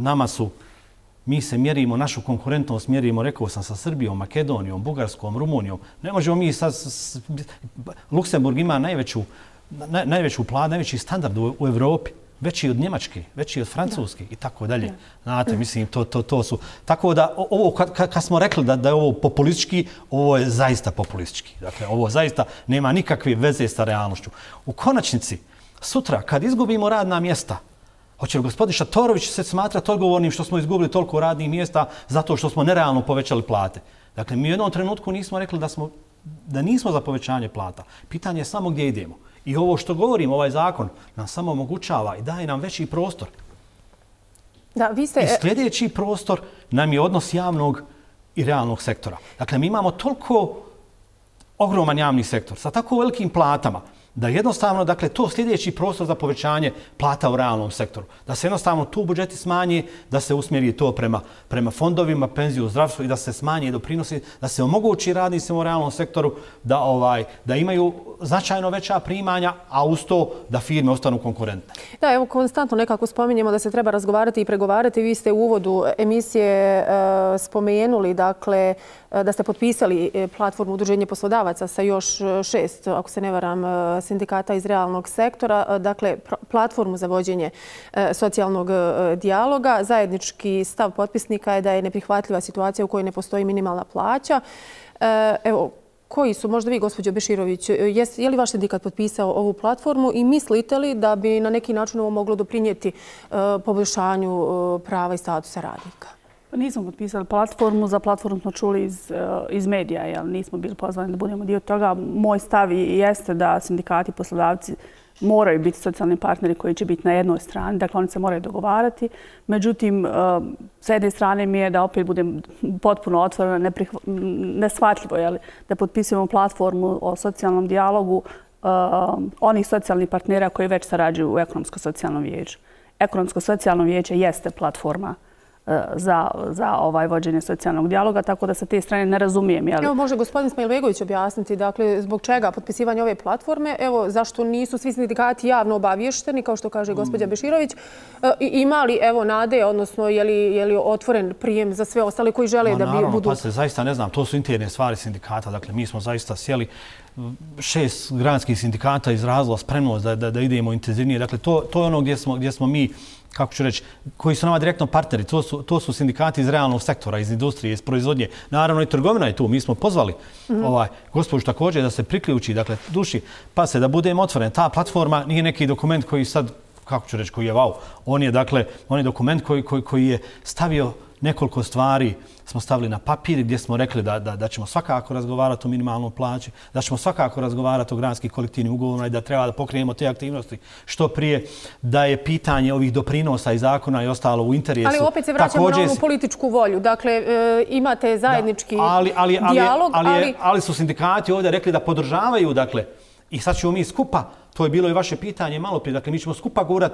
Mi se mjerimo, našu konkurentnost mjerimo, rekao sam, sa Srbijom, Makedonijom, Bugarskom, Rumunijom. Ne možemo mi sad... Luksemburg ima najveću platu, najveći standard u Evropi. Veći od Njemačke, veći od Francuske i tako dalje. Znate, mislim, to su... Tako da, ovo, kad smo rekli da je ovo populistički, ovo je zaista populistički. Dakle, ovo zaista nema nikakve veze sa realnošću. U konačnici, sutra, kad izgubimo radna mjesta, hoće li gospodin Šatorović se smatrati odgovornim što smo izgubili toliko radnih mjesta zato što smo nerealno povećali plate? Dakle, mi u jednom trenutku nismo rekli da nismo za povećanje plata. Pitanje je samo gdje idemo. I ovo što govorim, ovaj zakon, nam samo omogućava i daje nam veći prostor I sljedeći prostor nam je odnos javnog i realnog sektora. Dakle, mi imamo toliko ogroman javni sektor sa tako velikim platama da jednostavno, dakle, to sljedeći prostor za povećanje plata u realnom sektoru. Da se jednostavno tu budžeti smanji, da se usmjeri to prema fondovima, penziju, zdravstvu i da se smanji doprinosi, da se omogući radnicima u realnom sektoru da imaju značajno veća primanja, a uz to da firme ostanu konkurentne. Da, evo, konstantno nekako spominjemo da se treba razgovarati i pregovarati. Vi ste u uvodu emisije spomenuli, dakle, da ste potpisali platformu Udruženja poslodavaca sa još 6, ako se ne varam, sindikata iz realnog sektora, dakle, platformu za vođenje socijalnog dijaloga. Zajednički stav potpisnika je da je neprihvatljiva situacija u kojoj ne postoji minimalna plaća. Evo, koji su, možda vi, gospođo Beširović, je li vaš sindikat potpisao ovu platformu i mislite li da bi na neki način ovo moglo doprinijeti poboljšanju prava i statusa radnika? Nismo potpisali platformu, za platformu smo čuli iz medija, jer nismo bili pozvani da budemo dio toga. Moj stav jeste da sindikati i poslodavci moraju biti socijalni partneri koji će biti na jednoj strani, dakle oni se moraju dogovarati. Međutim, s jedne strane mi je da opet budem potpuno otvorena, neshvatljivo da potpisujemo platformu o socijalnom dijalogu onih socijalnih partnera koji već sarađuju u Ekonomsko-socijalnom vijeću. Ekonomsko-socijalno vijeće jeste platforma za vođenje socijalnog dijaloga, tako da sa te strane ne razumijem. Evo, može gospodin Smajlbegović objasniti, dakle, zbog čega potpisivanje ove platforme, evo, zašto nisu svi sindikati javno obavješteni, kao što kaže gospođa Beširović, ima li, evo, nade, odnosno, je li otvoren prijem za sve ostale koji žele da budu... Naravno, pa se zaista ne znam, to su interne stvari sindikata, dakle, mi smo zaista sjeli 6 granskih sindikata izrazila spremnost da idemo intenzivnije. Dakle, to je ono gdje smo mi, kako ću reći, koji su nama direktno partneri. To su sindikati iz realnog sektora, iz industrije, iz proizvodnje. Naravno i trgovina je tu. Mi smo pozvali gospođu također da se priključi, dakle, duši, pa se da budemo otvoreni. Ta platforma nije neki dokument koji sad, kako ću reći, koji je wow. On je dokument koji je stavio nekoliko stvari smo stavili na papir gdje smo rekli da ćemo svakako razgovarati o minimalnoj plaći, da ćemo svakako razgovarati o granskim kolektivnim ugovorima i da treba da pokrenemo te aktivnosti što prije, da je pitanje ovih doprinosa i zakona i ostalo u interesu. Ali opet se vraćamo na onu političku volju. Dakle, imate zajednički dijalog, ali su sindikati ovdje rekli da podržavaju, dakle, i sad ćemo mi skupa, to je bilo i vaše pitanje malo prije, dakle mi ćemo skupa gurati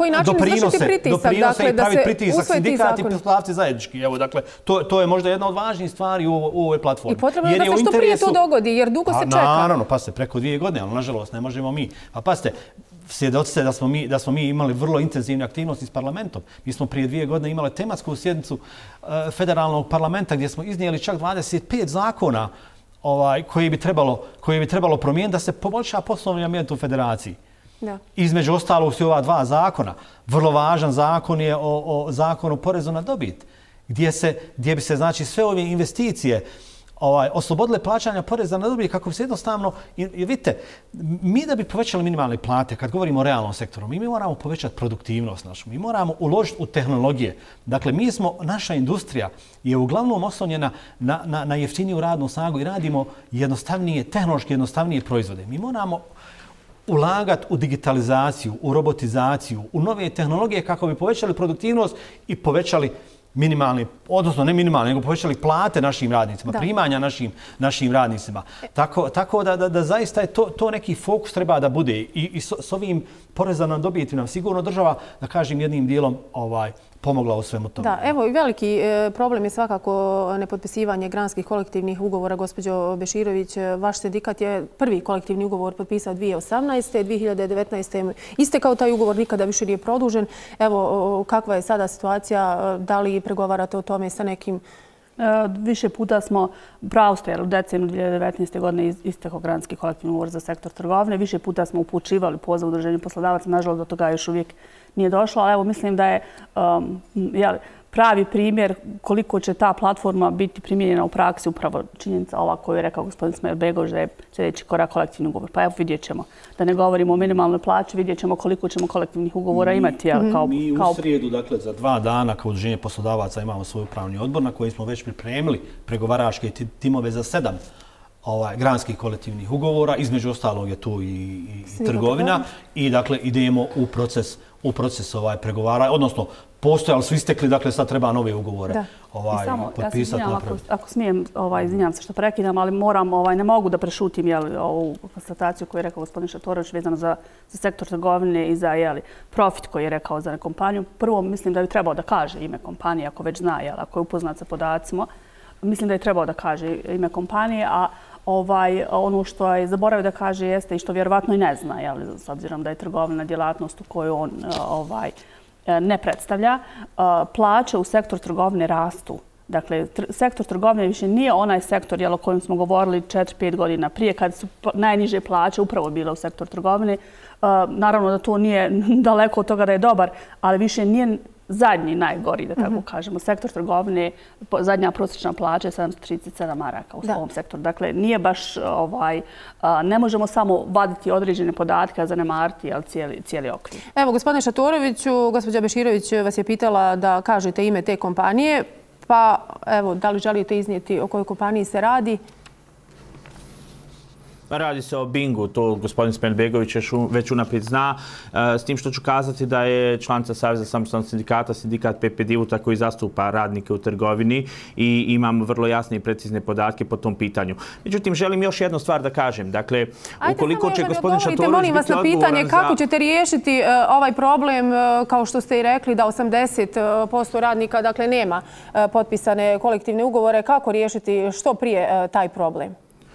doprinose i praviti pritisak sindikati i poslodavci zajednički. Evo, dakle, to je možda jedna od važnijih stvari u ovoj platformi. I potrebno je da se što prije to dogodi, jer dugo se čeka. Naravno, pasite, preko 2 godine, ali nažalost ne možemo mi. Pa pasite, svjedoci ste da smo mi imali vrlo intenzivne aktivnosti s parlamentom. Mi smo prije 2 godine imali tematsku sjednicu federalnog parlamenta gdje smo iznijeli čak 25 zakona koji bi trebalo promijeniti da se poboljša poslovni ambijent u federaciji. Između ostalog su ova 2 zakona. Vrlo važan zakon je o zakonu porezu na dobit, gdje bi se znači sve ove investicije oslobodile plaćanja poreza na dobit kako bi se jednostavno, vidite, mi da bi povećali minimalne plate, kad govorimo o realnom sektoru, mi moramo povećati produktivnost našu, mi moramo uložiti u tehnologije. Dakle, naša industrija je uglavnom oslonjena na jeftiniju radnu snagu i radimo tehnološki jednostavnije proizvode. Mi moramo ulagati u digitalizaciju, u robotizaciju, u nove tehnologije kako bi povećali produktivnost i povećali minimalni, odnosno ne minimalni, nego povećali plate našim radnicima, primanja našim radnicima. Tako da zaista je to neki fokus treba da bude i s ovim poreza na dobit nam sigurno država, da kažem, jednim dijelom pomogla u svemu tome. Da, evo i veliki problem je svakako nepotpisivanje granskih kolektivnih ugovora. Gospođo Beširović, vaš sindikat je prvi kolektivni ugovor potpisao 2018. 2019. Istekao taj ugovor, nikada više nije produžen. Evo, kakva je sada situacija? Da li pregovarate o tome sa nekim? Više puta smo, pravo ste, u decembru 2019. godine istekao granski kolektivni ugovor za sektor trgovine. Više puta smo upućivali poziv Udruženju poslodavaca, nažalost do toga još uvijek nije došlo, ali evo mislim da je pravi primjer koliko će ta platforma biti primijenjena u praksi, upravo činjenica ova koju je rekao gospodin Smajlbegović da je sljedeći korak kolektivni ugovor. Pa evo vidjet ćemo. Da ne govorimo o minimalnoj plaći, vidjet ćemo koliko ćemo kolektivnih ugovora imati. Mi u srijedu, dakle, za 2 dana kao Udruženje poslodavaca imamo svoj upravni odbor na koji smo već pripremili pregovaračke timove za 7 granskih kolektivnih ugovora. Između ostalog je tu i trgovina i dakle idemo u proces pregovara, odnosno postojali su istekli, dakle sad treba nove ugovore potpisati. Ako smijem, izvinjam se što prekidam, ali moram, ne mogu da prešutim ovu konstataciju koju je rekao gospodin Šatorović vezano za sektor trgovine i za profit koji je rekao za kompaniju. Prvo, mislim da bi trebao da kaže ime kompanije, ako već zna, ako je upoznat sa podacima. Mislim da je trebao da kaže ime kompanije, a ono što je zaboravio da kaže jeste i što vjerovatno i ne zna, s obzirom da je trgovina djelatnost u kojoj on ne predstavlja. Plaće u sektor trgovine rastu. Dakle, sektor trgovine više nije onaj sektor o kojem smo govorili 4-5 godina prije, kad su najniže plaće upravo bile u sektor trgovine. Naravno da to nije daleko od toga da je dobar, ali više nije zadnji najgori, da tako kažemo. Sektor trgovine, zadnja prosječna plaća je 737 maraka u ovom sektoru. Dakle, nije baš, ne možemo samo vaditi određene podatke, a zanemariti cijeli okvir. Evo, gospodine Šatoroviću, gospođa Beširović vas je pitala da kažete ime te kompanije, pa evo, da li želite iznijeti o kojoj kompaniji se radi? Radi se o Bingu, to gospodin Smelbegović već unaprijed zna, s tim što ću kazati da je članica Saveza samostalnih sindikata, sindikat PPDIVUTA koji zastupa radnike u trgovini i imam vrlo jasne i precizne podatke po tom pitanju. Međutim, želim još jednu stvar da kažem. Dakle, ukoliko će gospodin Šatorović biti odgovoran za... Kako ćete riješiti ovaj problem, kao što ste i rekli, da 80% radnika nema potpisane kolektivne ugovore, kako riješiti što prije taj problem?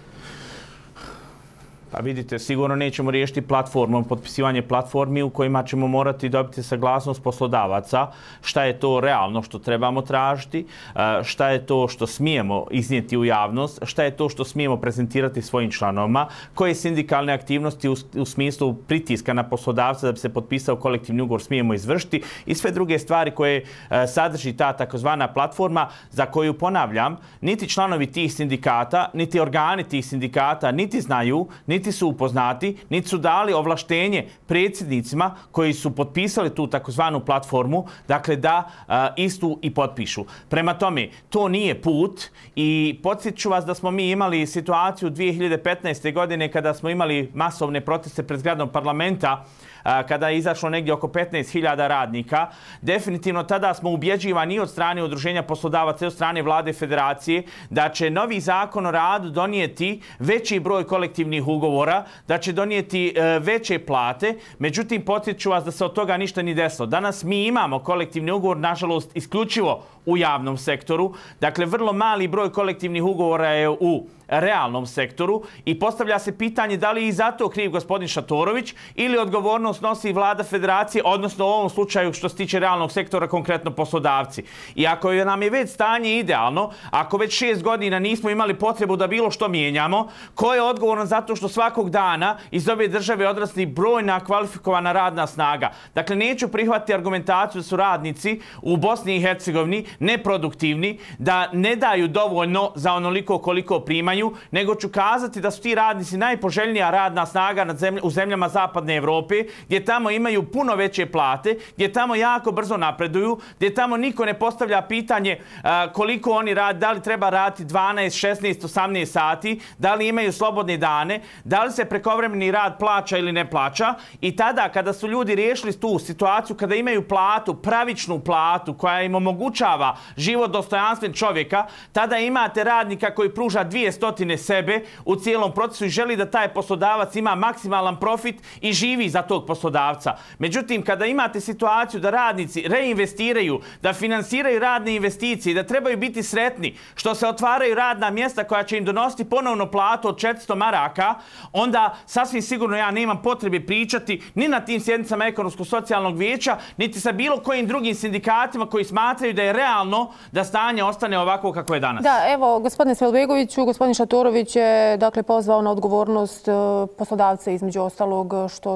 Pa vidite, sigurno nećemo riješiti platformom, potpisivanje platformi u kojima ćemo morati dobiti saglasnost poslodavaca, šta je to realno što trebamo tražiti, šta je to što smijemo iznijeti u javnost, šta je to što smijemo prezentirati svojim članovima, koje sindikalne aktivnosti u smislu pritiska na poslodavca da bi se potpisao kolektivni ugovor smijemo izvršiti i sve druge stvari koje sadrži ta takozvana platforma za koju, ponavljam, niti članovi tih sindikata, niti organi tih sindikata niti znaju, niti su upoznati, niti su dali ovlaštenje predsjednicima koji su potpisali tu takozvanu platformu, dakle da istu i potpišu. Prema tome, to nije put i podsjeću vas da smo mi imali situaciju 2015. godine kada smo imali masovne proteste pred zgradom parlamenta, kada je izašlo negdje oko 15.000 radnika. Definitivno tada smo ubjeđivani od strane udruženja poslodavaca i od strane vlade federacije da će novi zakon o radu donijeti veći broj kolektivnih ugovora, da će donijeti veće plate. Međutim, podsjeću vas da se od toga ništa ni desilo. Danas mi imamo kolektivni ugovor, nažalost, isključivo u javnom sektoru. Dakle, vrlo mali broj kolektivnih ugovora je u realnom sektoru i postavlja se pitanje da li i zato kriv gospodin Šatorović ili odgovornost nosi vlada federacije, odnosno u ovom slučaju što se tiče realnog sektora, konkretno poslodavci. I ako nam je već stanje idealno, ako već 6 godina nismo imali potrebu da bilo što mijenjamo, ko je odgovoran zato što svakog dana iz ove države odrasli brojna kvalifikovana radna snaga? Dakle, neću prihvatiti argumentaciju da su radnici u Bosni i Hercegovini neproduktivni, da ne daju dovoljno za onoliko koliko primaju, nego ću kazati da su ti radnici najpoželjnija radna snaga u zemljama Zapadne Evrope, gdje tamo imaju puno veće plate, gdje tamo jako brzo napreduju, gdje tamo niko ne postavlja pitanje koliko oni rade, da li treba raditi 12, 16, 18 sati, da li imaju slobodne dane, da li se prekovremeni rad plaća ili ne plaća. I tada kada su ljudi riješili tu situaciju, kada imaju platu, pravičnu platu koja im omogućava život dostojanstven čovjeka, tada imate radnika koji pruža 200 sebe u cijelom procesu i želi da taj poslodavac ima maksimalan profit i živi za tog poslodavca. Međutim, kada imate situaciju da radnici reinvestiraju, da finansiraju radne investicije, da trebaju biti sretni što se otvaraju radna mjesta koja će im donositi ponovno platu od 400 maraka, onda sasvim sigurno ja nemam potrebe pričati ni na tim sjednicama Ekonomsko-socijalnog vijeća, niti sa bilo kojim drugim sindikatima koji smatraju da je realno da stanje ostane ovako kako je danas. Da, evo, gospodine Svelbegoviću, gospodin Šatorović je pozvao na odgovornost poslodavca između ostalog što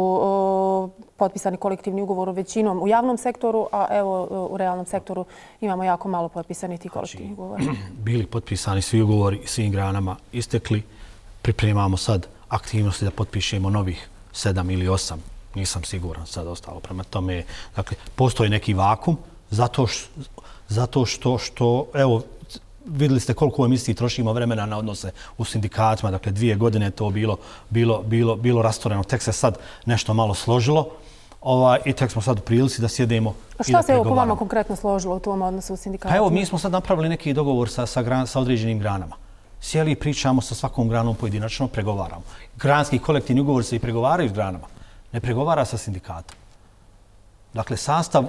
su potpisani kolektivni ugovor većinom u javnom sektoru, a evo u realnom sektoru imamo jako malo potpisani ti kolektivni ugovori. Bili potpisani svi ugovori svim granama istekli. Pripremamo sad aktivnosti da potpišemo novih 7 ili 8. Nisam siguran sad ostalo. Prema tome, dakle, postoji neki vakum zato što evo, vidjeli ste koliko u emisiji trošimo vremena na odnose u sindikatima, dakle 2 godine je to bilo rastoreno, tek se sad nešto malo složilo. I tek smo sad u prilici da sjedemo i da Šta se pregovaramo. po vama konkretno složilo u tom odnosu u sindikatu? Pa evo, mi smo sad napravili neki dogovor sa određenim granama. Sjeli i pričamo sa svakom granom pojedinačno, pregovaramo. Granski kolektivni ugovor se i pregovaraju s granama. Ne pregovara sa sindikatom. Dakle, sastav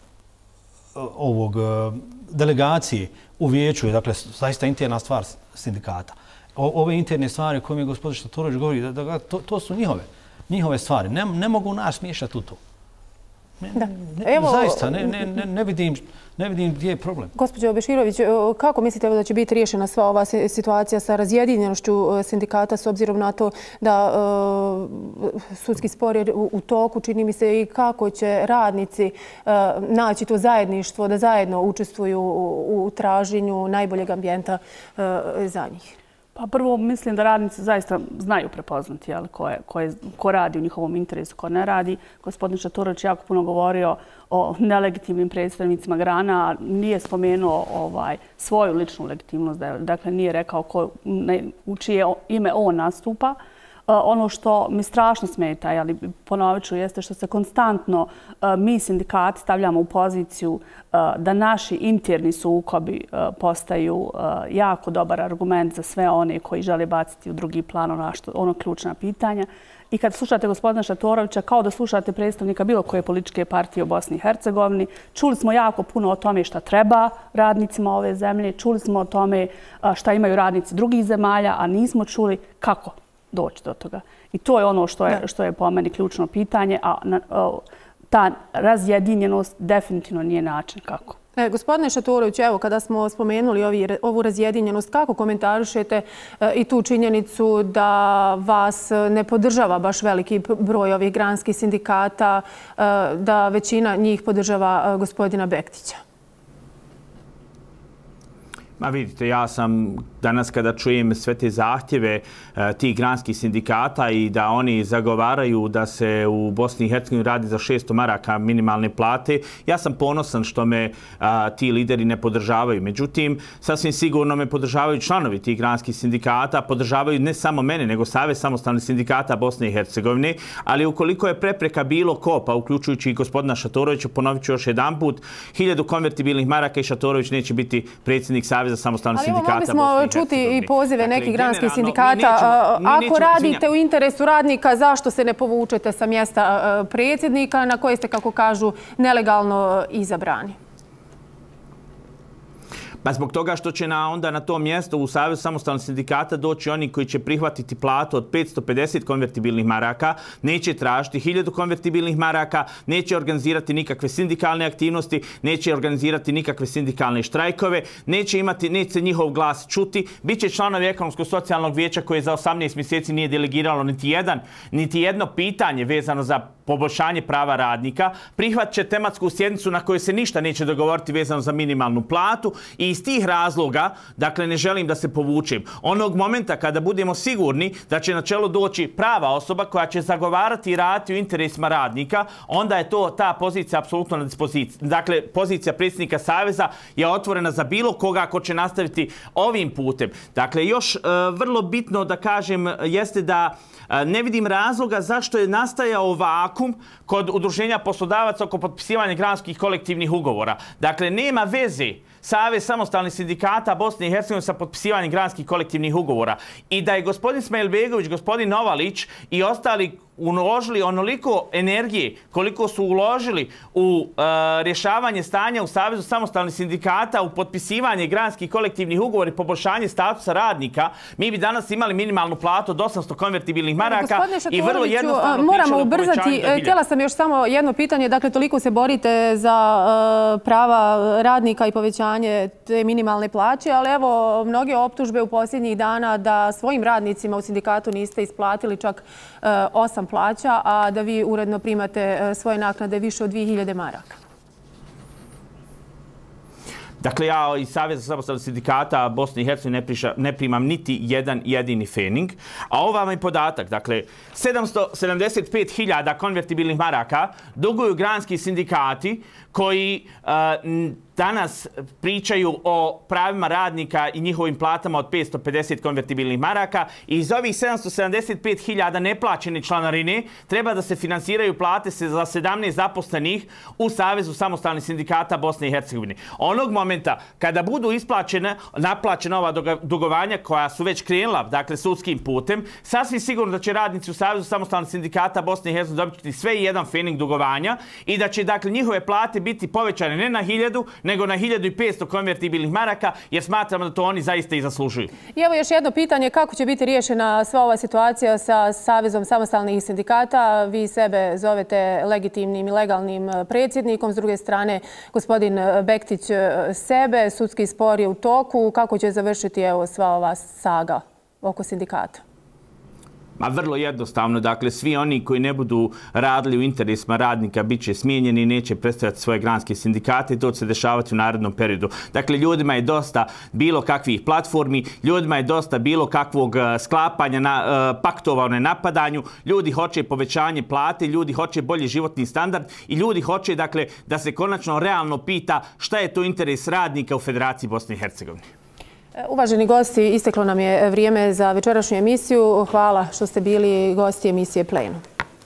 ovog delegacije u vijeću je, dakle, zaista interna stvar sindikata. Ove interne stvari o kojima je gospodin Štatorović govori, to su njihove stvari. Ne mogu nas miješati u to. Zaista, ne vidim gdje je problem. Gospođo Beširović, kako mislite da će biti riješena sva ova situacija sa razjedinjenošću sindikata s obzirom na to da sudski spor je u toku, čini mi se, i kako će radnici naći to zajedništvo, da zajedno učestvuju u traženju najboljeg ambijenta za njih? Pa prvo mislim da radnici zaista znaju prepoznati ko radi u njihovom interesu, ko ne radi. Gospodin Štatorović jako puno govorio o nelegitimnim predstavnicima grana, nije spomenuo svoju ličnu legitimnost, dakle nije rekao u čije ime on nastupa. Ono što mi strašno smeta, ali ponovit ću, jeste što se konstantno mi sindikati stavljamo u poziciju da naši interni sukobi postaju jako dobar argument za sve one koji žele baciti u drugi plan ono ključna pitanja. I kad slušate gospodina Štatorovića, kao da slušate predstavnika bilo koje političke partije u Bosni i Hercegovini, čuli smo jako puno o tome šta treba radnicima ove zemlje, čuli smo o tome šta imaju radnici drugih zemalja, a nismo čuli kako doći do toga. I to je ono što je po meni ključno pitanje, a ta razjedinjenost definitivno nije način kako. Gospodine Štatorović, evo kada smo spomenuli ovu razjedinjenost, kako komentarišete i tu činjenicu da vas ne podržava baš veliki broj ovih granskih sindikata, da većina njih podržava gospodina Bektića? Ma vidite, ja sam danas kada čujem sve te zahtjeve tih granskih sindikata i da oni zagovaraju da se u Bosni i Hercegovini radi za 600 maraka minimalne plate, ja sam ponosan što me ti lideri ne podržavaju. Međutim, sasvim sigurno me podržavaju članovi tih granskih sindikata, podržavaju ne samo mene, nego Savez samostalnih sindikata Bosne i Hercegovine, ali ukoliko je prepreka bilo ko, pa uključujući i gospodina Štatorovića, ponovit ću još jedan put, 1000 konvertibilnih maraka i Štatorović neće biti predsjednik Saveza samostalnih sindikata Bosne i Hercegovine. Ali čuti i pozive nekih granskih sindikata. Ako radite u interesu radnika, zašto se ne povučete sa mjesta predsjednika na koje ste, kako kažu, nelegalno izabrani? Pa zbog toga što će onda na to mjesto u Savezu samostalnih sindikata doći oni koji će prihvatiti platu od 550 konvertibilnih maraka, neće tražiti 1000 konvertibilnih maraka, neće organizirati nikakve sindikalne aktivnosti, neće organizirati nikakve sindikalne štrajkove, neće se njihov glas čuti, bit će članovi ekonomsko-socijalnog vijeća koje za 18 mjeseci nije delegiralo niti jedno pitanje vezano za poboljšanje prava radnika, prihvat će tematsku sjednicu na kojoj se ništa neće dogovoriti vezano za minimalnu platu i iz tih razloga, dakle, ne želim da se povučem. Onog momenta kada budemo sigurni da će na čelo doći prava osoba koja će zagovarati i raditi u interesima radnika, onda je ta pozicija apsolutno na dispoziciji. Dakle, pozicija predsjednika Saveza je otvorena za bilo koga ko će nastaviti ovim putem. Dakle, još vrlo bitno da kažem jeste da ne vidim razloga zašto je nastajao vakum kod udruženja poslodavaca oko potpisivanja granskih kolektivnih ugovora. Dakle, nema veze Savez samostalnih sindikata Bosne i Hercegovine sa potpisivanjem granskih kolektivnih ugovora. I da je gospodin Smajlbegović, gospodin Novalić i ostali uložili onoliko energije koliko su uložili u rješavanje stanja u Savezu samostalnih sindikata, u potpisivanje granskih kolektivnih ugovora i poboljšanje statusa radnika, mi bi danas imali minimalnu platu od 800 konvertibilnih maraka i vrlo jednostavno moramo ubrzati. Htjela sam još samo jedno pitanje. Dakle, toliko se borite za prava radnika i povećanje te minimalne plaće, ali evo, mnoge optužbe u posljednjih dana da svojim radnicima u sindikatu niste isplatili čak 8 plaća, a da vi uredno primate svoje naknade više od 2000 maraka. Dakle, ja iz Saveza samostalnih sindikata Bosne i Hercegovine ne primam niti jedan jedini fening. A ovo vam je podatak. Dakle, 775.000 konvertibilnih maraka duguju granski sindikati koji danas pričaju o pravima radnika i njihovim platama od 550 konvertibilnih maraka i iz ovih 775.000 neplaćene članarine treba da se finansiraju plate za 17 zaposlenih u Savezu samostalnih sindikata Bosne i Hercegovine. Onog momenta kada budu naplaćena ova dugovanja koja su već krenula, dakle sudskim putem, sasvim sigurno da će radnici u Savezu samostalnih sindikata Bosne i Hercegovine dobiti sve i jedan fening dugovanja i da će dakle njihove plate biti povećane ne na 1000, nego na 1500 konvertibilnih maraka, jer smatramo da to oni zaista i zaslužuju. I evo još jedno pitanje, kako će biti riješena sva ova situacija sa Savezom samostalnih sindikata? Vi sebe zovete legitimnim i legalnim predsjednikom, s druge strane gospodin Bektić sebe, sudski spor je u toku. Kako će završiti evo sva ova saga oko sindikata? Vrlo jednostavno, dakle, svi oni koji ne budu radili u interesima radnika bit će smijenjeni i neće predstavljati svoje granske sindikate i to će se dešavati u narednom periodu. Dakle, ljudima je dosta bilo kakvih platformi, ljudima je dosta bilo kakvog sklapanja paktova o nenapadanju, ljudi hoće povećanje plate, ljudi hoće bolji životni standard i ljudi hoće, dakle, da se konačno realno pita šta je to interes radnika u Federaciji Bosne i Hercegovine. Uvaženi gosti, isteklo nam je vrijeme za večerašnju emisiju. Hvala što ste bili gosti emisije Plenum.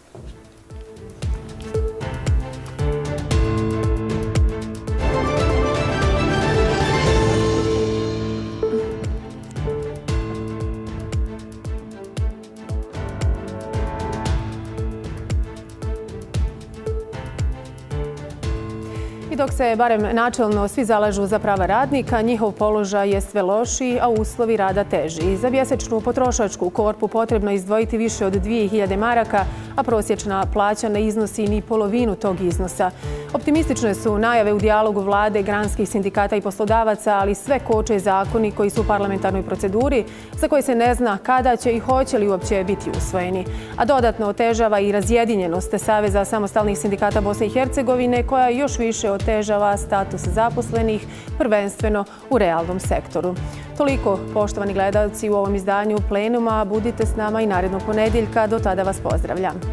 Dok se barem načelno svi zalažu za prava radnika, njihov položaj je sve lošiji, a uslovi rada teži. Za mjesečnu potrošačku korpu potrebno izdvojiti više od 2000 maraka, a prosječna plaća ne iznosi ni polovinu tog iznosa. Optimistične su najave u dijalogu vlade, granskih sindikata i poslodavaca, ali sve koče zakoni koji su u parlamentarnoj proceduri, za koje se ne zna kada će i hoće li uopće biti usvojeni. A dodatno otežava i razjedinjenost Saveza samostalnih sindikata Bosne i Hercegovine, koja još više otežava status zaposlenih, prvenstveno u realnom sektoru. Toliko, poštovani gledalci, u ovom izdanju Plenuma. Budite s nama i narednog ponedjeljka. Do tada vas pozdravljam.